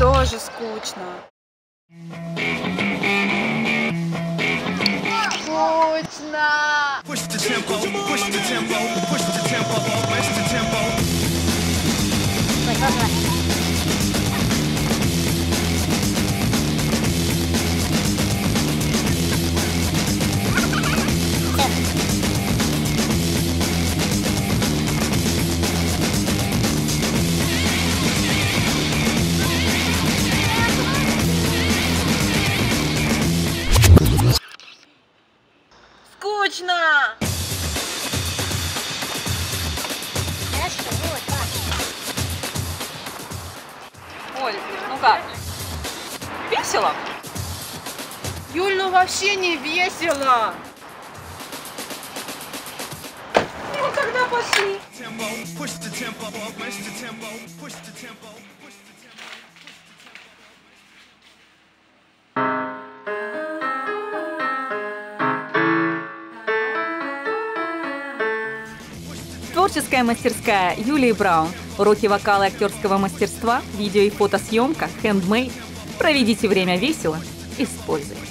тоже скучно. Скучно! Скучно! Оль, ну как? Весело? Юль, ну вообще не весело. Ну тогда пошли. Творческая мастерская Юлии Браун. Уроки вокала и актерского мастерства, видео и фотосъемка, хендмейд. Проведите время весело и с пользой.